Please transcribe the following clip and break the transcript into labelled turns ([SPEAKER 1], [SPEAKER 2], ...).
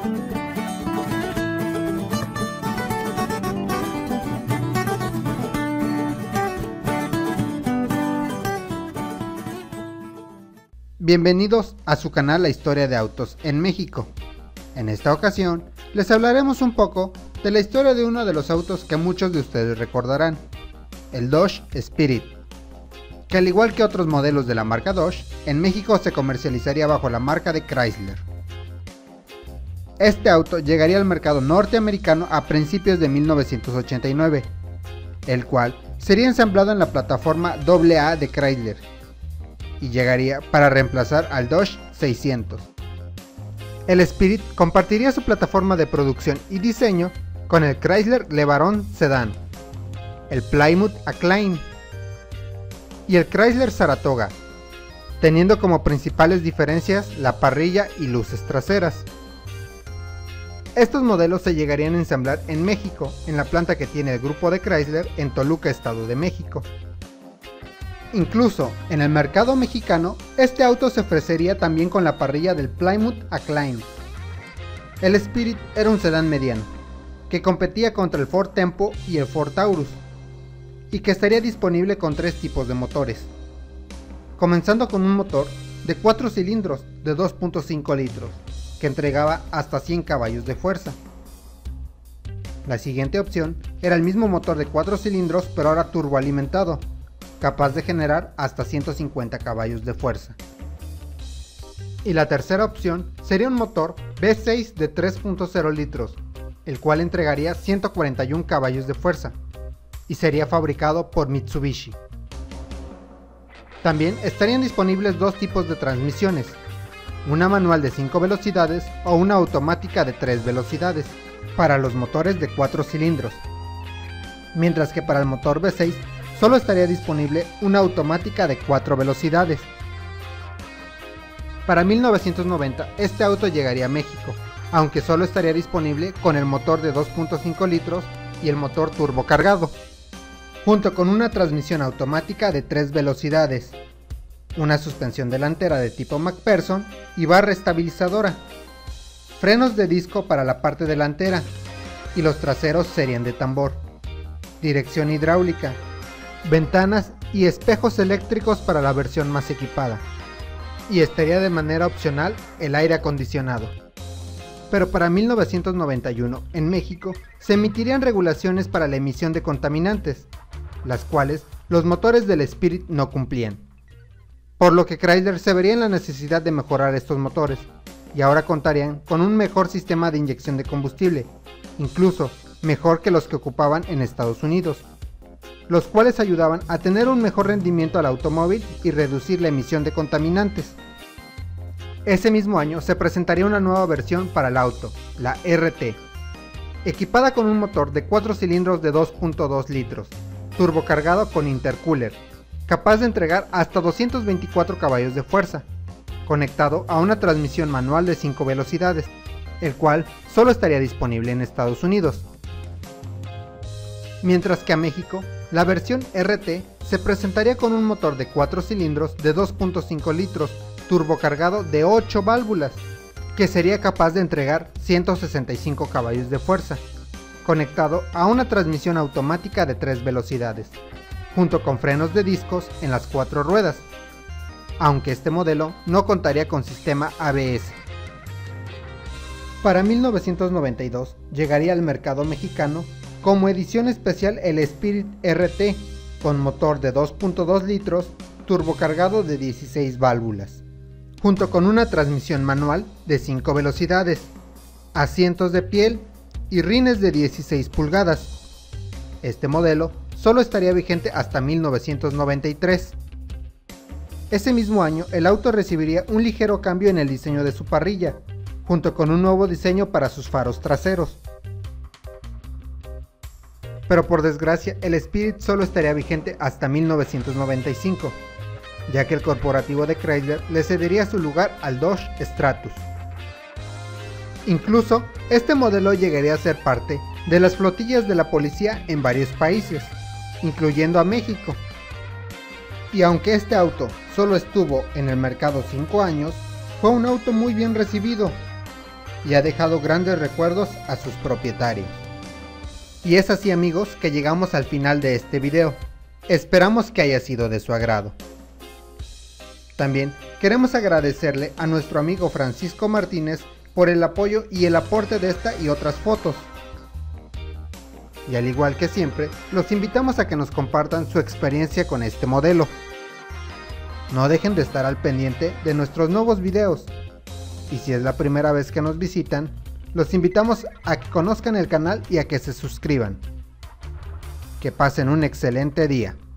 [SPEAKER 1] Bienvenidos a su canal La Historia de Autos en México. En esta ocasión les hablaremos un poco de la historia de uno de los autos que muchos de ustedes recordarán, el Dodge Spirit, que al igual que otros modelos de la marca Dodge, en México se comercializaría bajo la marca de Chrysler. Este auto llegaría al mercado norteamericano a principios de 1989, el cual sería ensamblado en la plataforma AA de Chrysler, y llegaría para reemplazar al Dodge 600. El Spirit compartiría su plataforma de producción y diseño con el Chrysler LeBaron Sedan, el Plymouth Acclaim y el Chrysler Saratoga, teniendo como principales diferencias la parrilla y luces traseras. Estos modelos se llegarían a ensamblar en México, en la planta que tiene el grupo de Chrysler en Toluca, Estado de México. Incluso en el mercado mexicano, este auto se ofrecería también con la parrilla del Plymouth Acclaim. El Spirit era un sedán mediano, que competía contra el Ford Tempo y el Ford Taurus, y que estaría disponible con tres tipos de motores, comenzando con un motor de 4 cilindros de 2.5 litros, que entregaba hasta 100 caballos de fuerza. La siguiente opción era el mismo motor de 4 cilindros pero ahora turboalimentado, capaz de generar hasta 150 caballos de fuerza. Y la tercera opción sería un motor V6 de 3.0 litros, el cual entregaría 141 caballos de fuerza, y sería fabricado por Mitsubishi. También estarían disponibles dos tipos de transmisiones, una manual de 5 velocidades o una automática de 3 velocidades, para los motores de 4 cilindros, mientras que para el motor V6 solo estaría disponible una automática de 4 velocidades. Para 1990 este auto llegaría a México, aunque solo estaría disponible con el motor de 2.5 litros y el motor turbocargado, junto con una transmisión automática de 3 velocidades, una suspensión delantera de tipo MacPherson y barra estabilizadora, frenos de disco para la parte delantera y los traseros serían de tambor, dirección hidráulica, ventanas y espejos eléctricos para la versión más equipada, y estaría de manera opcional el aire acondicionado. Pero para 1991 en México se emitirían regulaciones para la emisión de contaminantes, las cuales los motores del Spirit no cumplían, por lo que Chrysler se vería en la necesidad de mejorar estos motores, y ahora contarían con un mejor sistema de inyección de combustible, incluso mejor que los que ocupaban en Estados Unidos, los cuales ayudaban a tener un mejor rendimiento al automóvil y reducir la emisión de contaminantes. Ese mismo año se presentaría una nueva versión para el auto, la RT, equipada con un motor de 4 cilindros de 2.2 litros, turbocargado con intercooler, capaz de entregar hasta 224 caballos de fuerza, conectado a una transmisión manual de 5 velocidades, el cual solo estaría disponible en Estados Unidos. Mientras que a México, la versión RT se presentaría con un motor de 4 cilindros de 2.5 litros, turbocargado de 8 válvulas, que sería capaz de entregar 165 caballos de fuerza, conectado a una transmisión automática de 3 velocidades, junto con frenos de discos en las 4 ruedas, aunque este modelo no contaría con sistema ABS. Para 1992 llegaría al mercado mexicano como edición especial el Spirit RT, con motor de 2.2 litros, turbocargado de 16 válvulas, junto con una transmisión manual de 5 velocidades, asientos de piel y rines de 16 pulgadas. Este modelo solo estaría vigente hasta 1993. Ese mismo año el auto recibiría un ligero cambio en el diseño de su parrilla, junto con un nuevo diseño para sus faros traseros. Pero por desgracia el Spirit solo estaría vigente hasta 1995, ya que el corporativo de Chrysler le cedería su lugar al Dodge Stratus. Incluso, este modelo llegaría a ser parte de las flotillas de la policía en varios países, incluyendo a México. Y aunque este auto solo estuvo en el mercado 5 años, fue un auto muy bien recibido, y ha dejado grandes recuerdos a sus propietarios. Y es así, amigos, que llegamos al final de este video. Esperamos que haya sido de su agrado. También queremos agradecerle a nuestro amigo Francisco Martínez por el apoyo y el aporte de esta y otras fotos. Y al igual que siempre, los invitamos a que nos compartan su experiencia con este modelo. No dejen de estar al pendiente de nuestros nuevos videos. Y si es la primera vez que nos visitan, los invitamos a que conozcan el canal y a que se suscriban. Que pasen un excelente día.